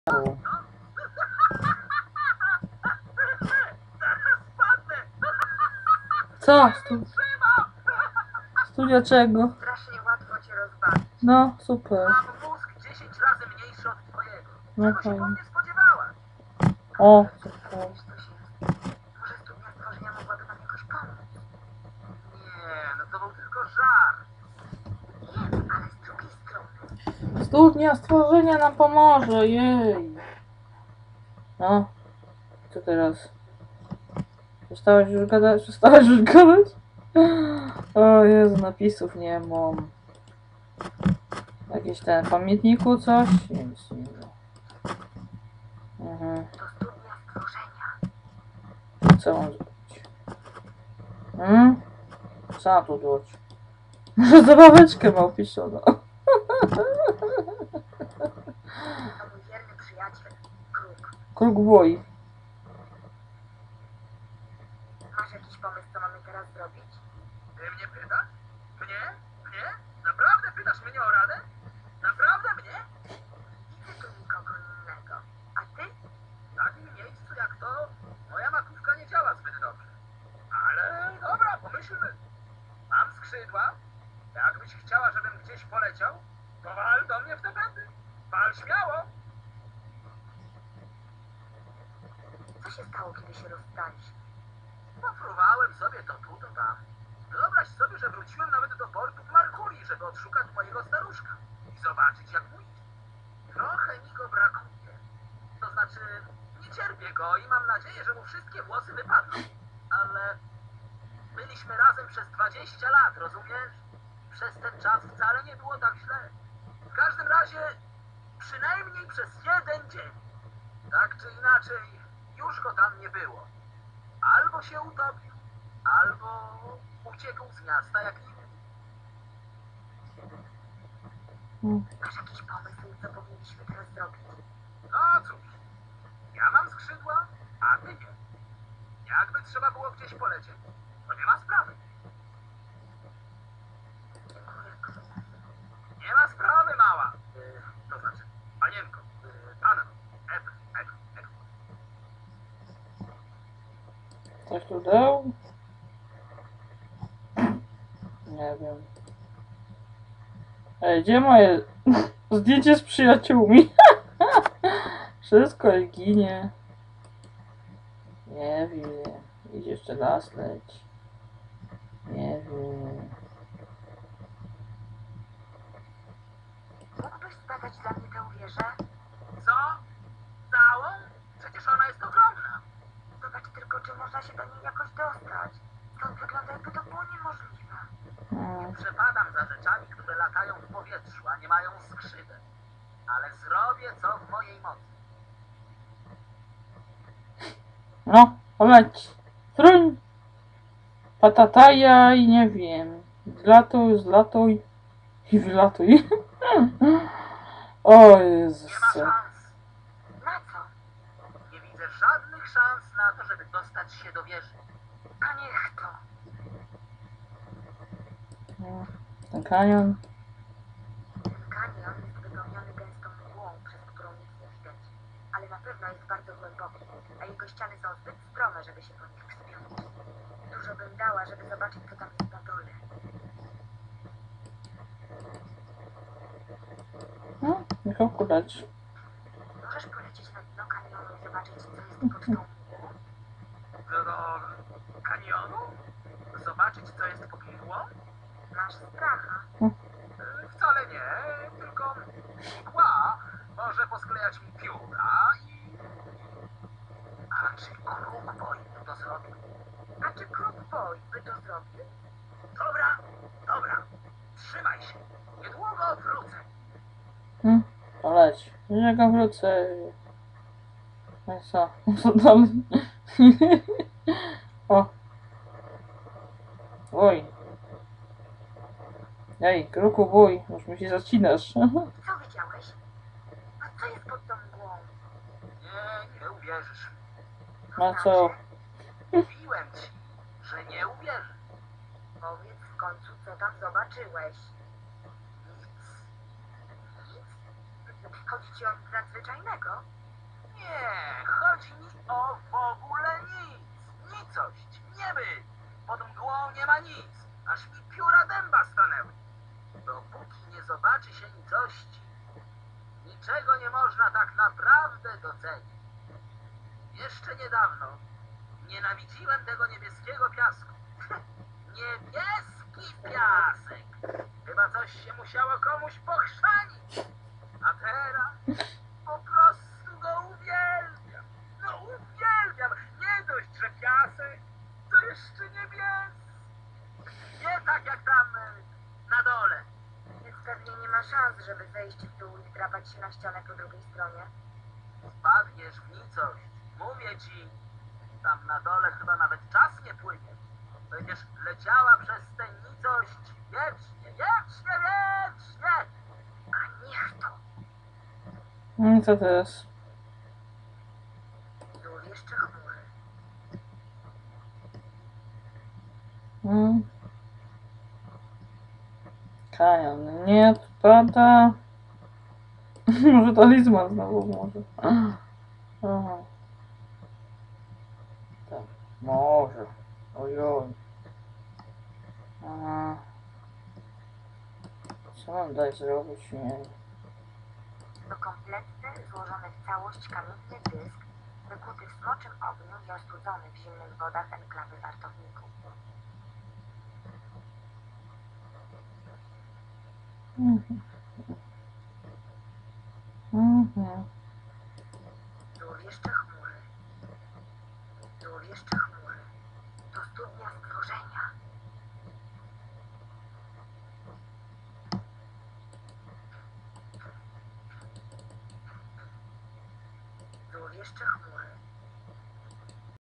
Co? Studia czego? Strasznie łatwo cię rozbawić. No, super. Mam mózg 10 razy mniejszy od twojego. No Czego się po fajnie. mnie spodziewałaś? O, super. Wiesz, co się... Może studnia stworzenia mogłaby nam jakoś pomóc? Nie, no to był tylko żart. Wiem, ale z drugiej strony... Studnia stworzenia nam pomoże, jej. No, co teraz? Przestałaś już gadać? Przestałaś już gadać? O Jezu, napisów nie mam. Jakieś ten pamiętniku coś? Nic nie wiem. Mhm. To studnia stworzenia. Co mam zrobić? Co mam tu dać? Zabaweczkę mam pisioną. To mój wierny przyjaciel, Kruk. Kruk boi. Masz jakiś pomysł, co mamy teraz zrobić? Ty mnie pytasz? Mnie? Mnie? Naprawdę pytasz mnie o radę? Naprawdę mnie? Widzę tu nikogo innego. A ty? W takim miejscu jak to moja makówka nie działa zbyt dobrze. Ale dobra, pomyślmy. Mam skrzydła. Jakbyś chciała, żebym gdzieś poleciał, to wal do mnie w te pędy. Wal śmiało. Co się stało, kiedy się rozstaliśmy? Pofruwałem sobie to tu, to tam. Wyobraź sobie, że wróciłem nawet do portu w Markurii, żeby odszukać mojego staruszka i zobaczyć, jak mu idzie. Trochę mi go brakuje. To znaczy, nie cierpię go i mam nadzieję, że mu wszystkie włosy wypadną. Ale byliśmy razem przez 20 lat, rozumiesz? Przez ten czas wcale nie było tak źle. W każdym razie, przynajmniej przez jeden dzień. Tak czy inaczej, już go tam nie było. Albo się utopił, albo uciekł z miasta jak inny. Masz jakiś pomysł, co powinniśmy teraz zrobić? No cóż, ja mam skrzydła, a ty nie. Jakby trzeba było gdzieś polecieć, to nie ma sprawy. Dziękuję, Kruk. Nie ma sprawy, mała. To znaczy, panienko, panno, Ewa. Coś tu dał? Nie wiem. Ej, gdzie moje zdjęcie z przyjaciółmi? Wszystko jak ginie. Nie wiem. Idź jeszcze raz leć. Nie wiem. Mógłbyś zbadać dla mnie tę wieżę? Co? Całą? Przecież ona jest ogromna. Zobacz tylko, czy można się do niej jakoś dostać. Stąd wygląda, jakby to było niemożliwe. Przepadam za rzeczami, które latają w powietrzu, a nie mają skrzydeł. Ale zrobię, co w mojej mocy. No, leć. Truń. Patataja i nie wiem. Zlatuj i wylatuj. O Nie Jezus. ma szans. Na co? Nie widzę żadnych szans na to, żeby dostać się do wieży. A niech to. Ten kanion. Ten kanion jest wypełniony gęstą mgłą, przez którą nic nie widać. Ale na pewno jest bardzo głęboki, a jego ściany są zbyt strome, żeby się po nich wspiąć. Dużo bym dała, żeby zobaczyć, co tam jest na dole. No, Michał Kulacz. Możesz polecieć na dno kanionu i zobaczyć, co jest pod tą mgłą? Do kanionu? Zobaczyć, co jest pod mgłą? Masz stracha. Wcale nie, tylko mgła może posklejać mi pióra i... A czy Kruk by to zrobił? A czy Kruk Boy by to zrobił? Dobra, trzymaj się. Niedługo wrócę. To leć. Jak ja wrócę. No i co? Co dalej? O. Oj. Ej, kruku bój. Już mi się zacinasz. Co widziałeś? A co jest pod tą mgłą? Nie uwierzysz mi. No co? Mówiłem ci, że nie uwierzysz. Powiedz w końcu, co tam zobaczyłeś. Nic. Nic? Chodzi ci o nic nadzwyczajnego? Nie, chodzi mi o w ogóle nic. Nicość, nieby. Pod mgłą nie ma nic, aż mi pióra dęba stanęły. Dopóki nie zobaczy się nicości, niczego nie można tak naprawdę docenić. Jeszcze niedawno nienawidziłem tego niebieskiego piasku. Niebieski piasek! Chyba coś się musiało komuś pochrzanić. A teraz po prostu go uwielbiam. No uwielbiam. Nie dość, że piasek, to jeszcze niebieski. Nie tak jak tam na dole. Więc pewnie nie ma szans, żeby zejść w dół i wdrapać się na ścianę po drugiej stronie. Wpadniesz w nicość. Mówię ci, tam na dole chyba nawet czas nie płynie. Będziesz leciała przez tę nicość wiecznie, wiecznie, wiecznie. A niech to! No i co teraz? Dół jeszcze chmury. Hmm. Kajan nie odpada. Może talizman znowu może. Aha. Tak, może. Ojoj. Aha. Co mam dać zrobić? Nie wiem. To kompletny, złożony w całość kamienny dysk, wykuty w smoczym ogniu i ostudzony w zimnych wodach enklawy wartowników. Mhm. Mhm. Dół jeszcze chmury. Dół jeszcze chmury. To studnia stworzenia. Dół jeszcze chmury.